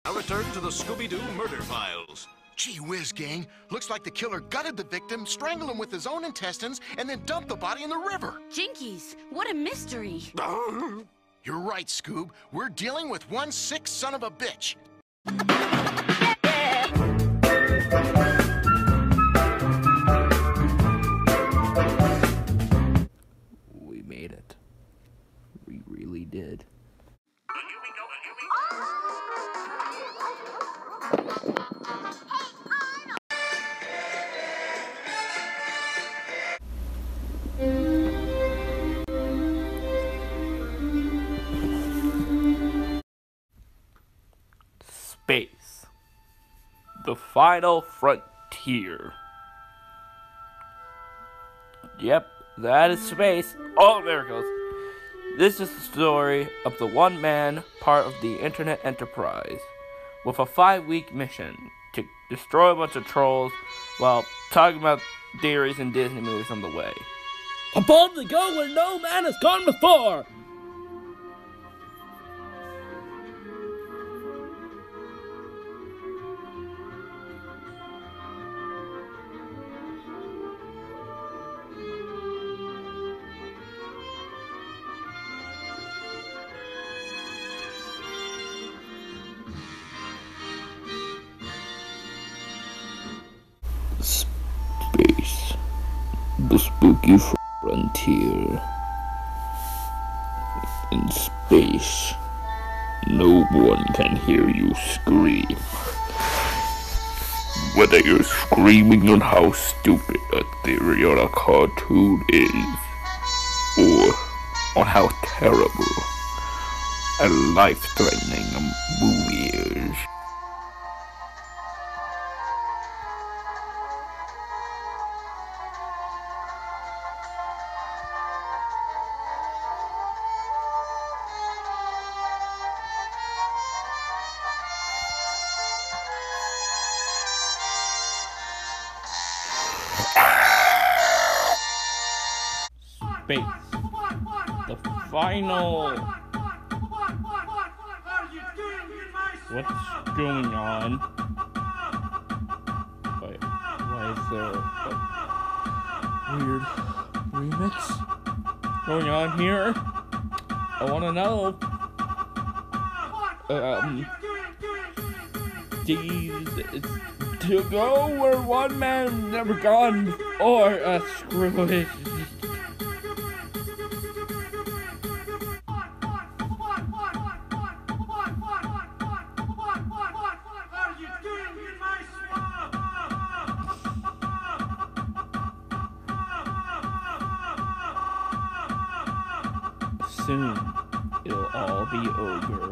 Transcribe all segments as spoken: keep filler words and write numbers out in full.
Now return to the Scooby-Doo murder files. Gee whiz, gang. Looks like the killer gutted the victim, strangled him with his own intestines, and then dumped the body in the river. Jinkies, what a mystery. You're right, Scoob. We're dealing with one sick son of a bitch. We made it. We really did. Space. The final frontier. Yep, that is space. Oh, there it goes. This is the story of the one man part of the Internet Enterprise with a five-week mission to destroy a bunch of trolls while talking about theories and Disney movies on the way. I boldly go where no man has gone before! Space. The spooky frontier. In space, no one can hear you scream. Whether you're screaming on how stupid a theory or a cartoon is, or on how terrible a life-threatening movie is. Space. The final... What's going on? Wait, why is there a weird remix going on here? I wanna know. Um... These... To go where one man never gone, or uh, screw it. Soon, it'll all be over.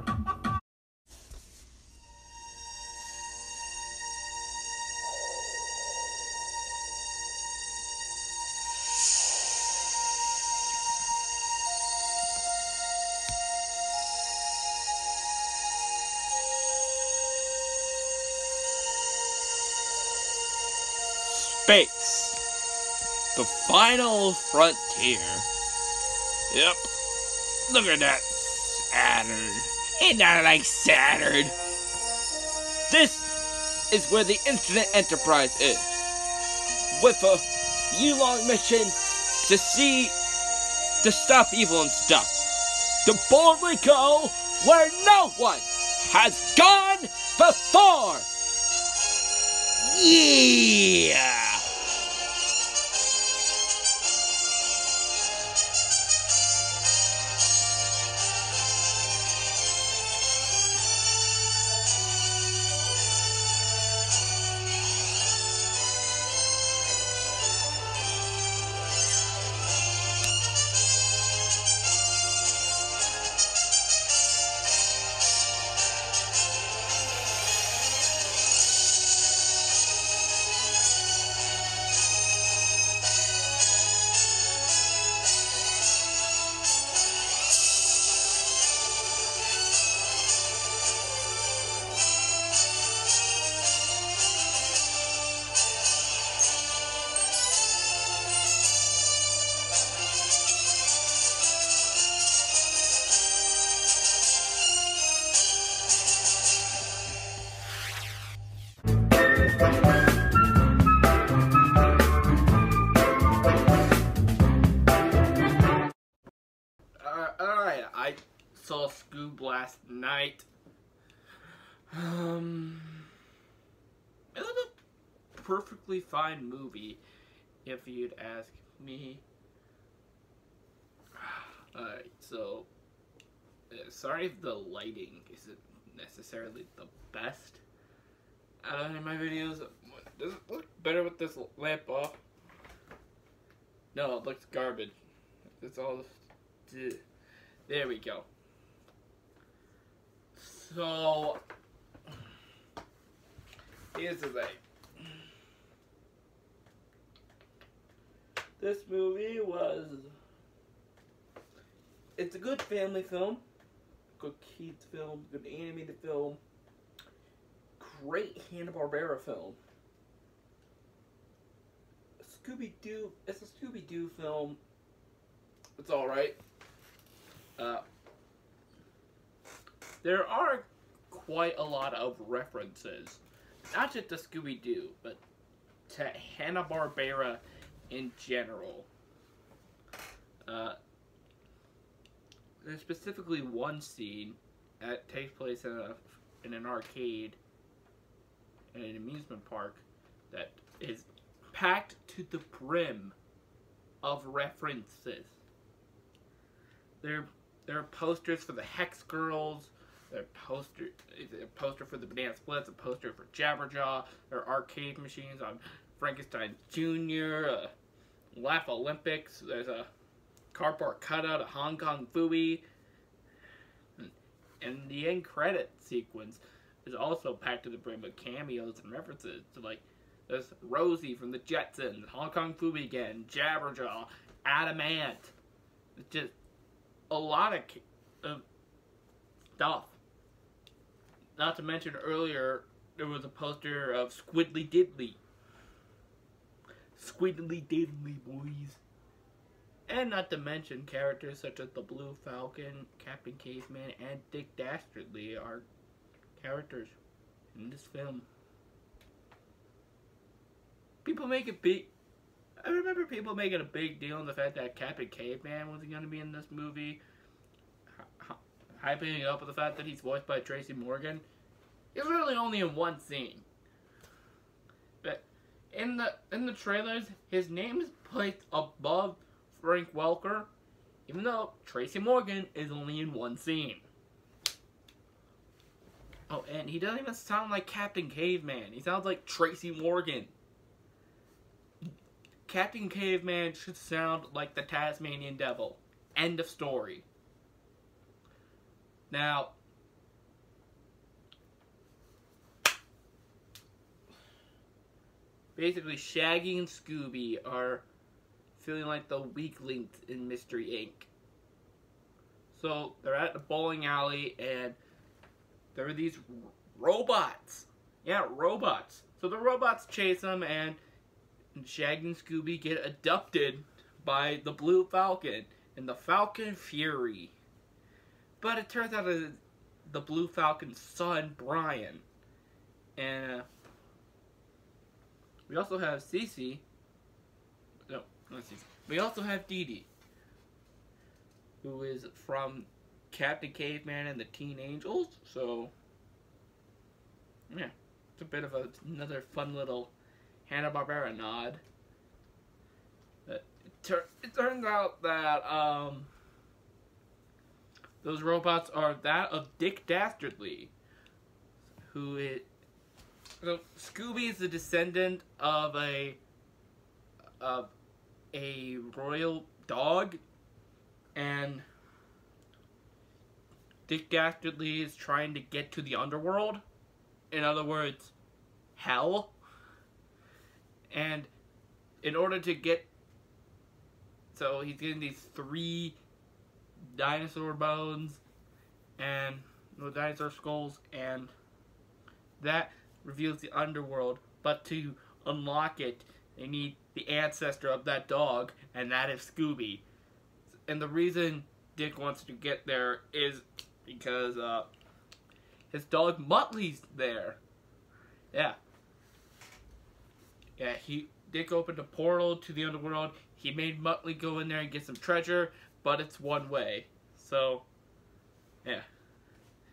Space. The final frontier. Yep. Look at that Saturn. Ain't that like Saturn? This is where the Internet Enterprise is. With a year-long mission to see, to stop evil and stuff. To boldly go where no one has gone before. Yeah! last night. Um, it was a perfectly fine movie, if you'd ask me. Alright, so, uh, sorry if the lighting isn't necessarily the best uh, in my videos. Does it look better with this lamp off? No, it looks garbage. It's all... There we go. So, here's the thing. This movie was... It's a good family film. Good kids film. Good animated film. Great Hanna-Barbera film. Scooby-Doo. It's a Scooby-Doo film. It's alright. Uh, there are quite a lot of references. Not just to Scooby-Doo, but to Hanna-Barbera in general. Uh, there's specifically one scene that takes place in, a, in an arcade, in an amusement park, that is packed to the brim of references. There, there are posters for the Hex Girls. There are poster, a poster for the Banana Splits, a poster for Jabberjaw. There are arcade machines on Frankenstein Junior, uh, Laugh Olympics. There's a cardboard cutout of Hong Kong Phooey. And the end credit sequence is also packed to the brim with cameos and references to, like, there's Rosie from the Jetsons, Hong Kong Phooey again, Jabberjaw, Adamant. It's just a lot of, of stuff. Not to mention earlier, there was a poster of Squidly Diddly. Squidly Diddly, boys. And not to mention characters such as the Blue Falcon, Captain Caveman, and Dick Dastardly are characters in this film. People make a big... I remember people making a big deal on the fact that Captain Caveman wasn't going to be in this movie. H hyping it up with the fact that he's voiced by Tracy Morgan. He's really only in one scene. But in the in the trailers, his name is placed above Frank Welker, even though Tracy Morgan is only in one scene. Oh, and he doesn't even sound like Captain Caveman. He sounds like Tracy Morgan. Captain Caveman should sound like the Tasmanian Devil. End of story. Now, basically, Shaggy and Scooby are feeling like the weak links in Mystery Incorporated. So, they're at the bowling alley, and there are these robots. Yeah, robots. So the robots chase them, and Shaggy and Scooby get abducted by the Blue Falcon and the Falcon Fury. But it turns out it's the Blue Falcon's son, Brian. And uh, we also have Cece. No, not Cece. We also have Dee Dee, who is from Captain Caveman and the Teen Angels. So, yeah, it's a bit of a, another fun little Hanna-Barbera nod. But it, tur it turns out that um, those robots are that of Dick Dastardly, who is... So, Scooby is the descendant of a... of a royal dog, and Dick Dastardly is trying to get to the underworld. In other words, hell. And in order to get... So he's getting these three dinosaur bones and no dinosaur skulls, and that reveals the underworld. But to unlock it, they need the ancestor of that dog, and that is Scooby. And the reason Dick wants to get there is because uh, his dog Muttley's there. Yeah. Yeah, he Dick opened a portal to the underworld. He made Muttley go in there and get some treasure, but it's one way. So, yeah.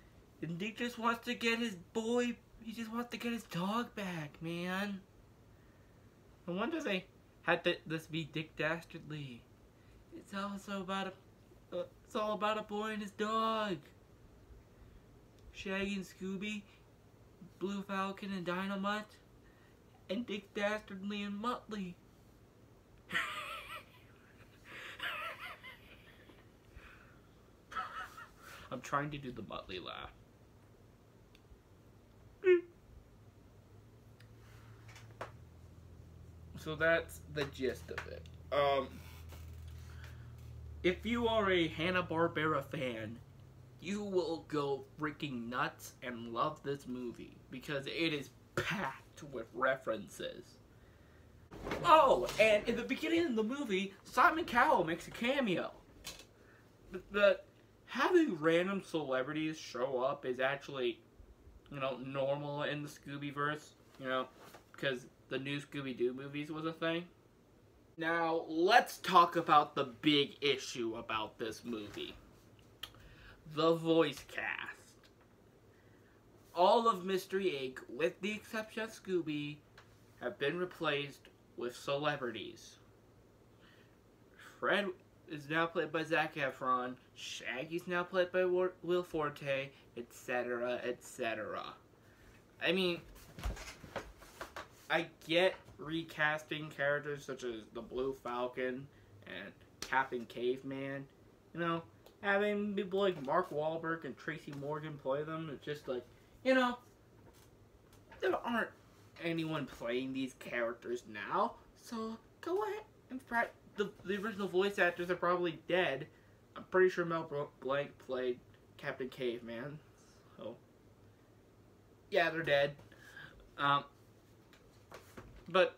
And he just wants to get his boy, he just wants to get his dog back, man. No wonder they had to, this be Dick Dastardly. It's also about a, uh, it's all about a boy and his dog. Shaggy and Scooby, Blue Falcon and Dynamite, and Dick Dastardly and Muttley. I'm trying to do the Muttley laugh. So that's the gist of it. Um, if you are a Hanna-Barbera fan, you will go freaking nuts and love this movie because it is packed with references. Oh, and in the beginning of the movie, Simon Cowell makes a cameo. But, but having random celebrities show up is actually, you know, normal in the Scoobyverse, you know, because the new Scooby-Doo movies was a thing. Now, let's talk about the big issue about this movie. The voice cast. All of Mystery Incorporated, with the exception of Scooby, have been replaced with celebrities. Fred is now played by Zac Efron, Shaggy's now played by Will Forte, et cetera, et cetera. I mean, I get recasting characters such as the Blue Falcon and Captain Caveman. You know, having people like Mark Wahlberg and Tracy Morgan play them, it's just like, you know, there aren't anyone playing these characters now, so go ahead. In fact, the, the original voice actors are probably dead. I'm pretty sure Mel Blanc played Captain Caveman, so yeah, they're dead. Um, but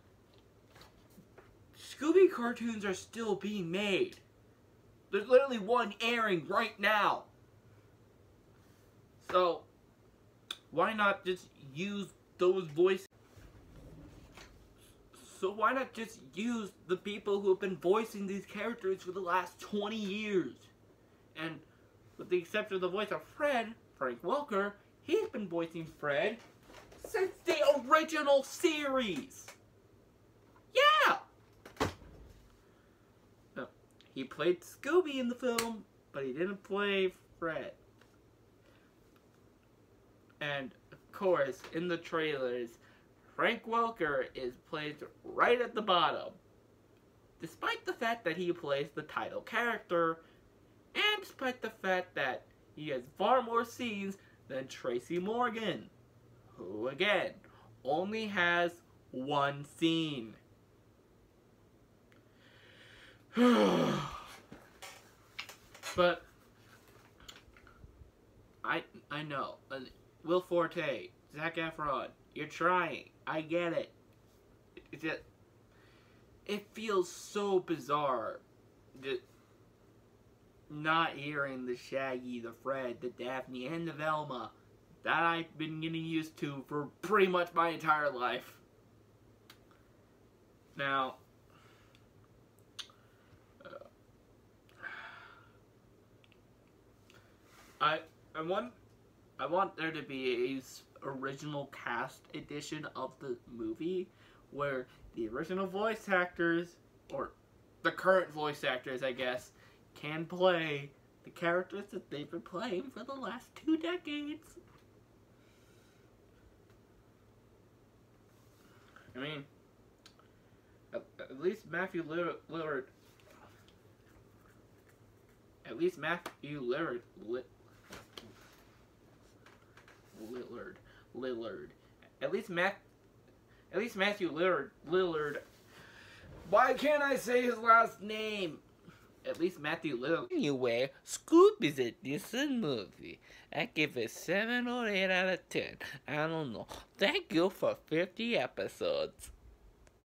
Scooby cartoons are still being made. There's literally one airing right now. So why not just use those voices? So why not just use the people who have been voicing these characters for the last twenty years? And with the exception of the voice of Fred, Frank Welker, he's been voicing Fred since the original series. Yeah! No, he played Scooby in the film, but he didn't play Fred. And, of course, in the trailers, Frank Welker is placed right at the bottom, despite the fact that he plays the title character, and despite the fact that he has far more scenes than Tracy Morgan, who, again, only has one scene. But I I know. Uh, Will Forte, Zac Efron, you're trying. I get it. It just, it feels so bizarre that not hearing the Shaggy, the Fred, the Daphne, and the Velma that I've been getting used to for pretty much my entire life. Now, uh, I I want I want there to be a original cast edition of the movie where the original voice actors, or the current voice actors, I guess, can play the characters that they've been playing for the last two decades. I mean, at, at least Matthew Lillard, at least Matthew Lillard, Lillard, Lillard, at least Matt, at least Matthew Lillard, Lillard. Why can't I say his last name? At least Matthew Lillard. Anyway, Scoop is a decent movie. I give it seven or eight out of ten. I don't know. Thank you for fifty episodes.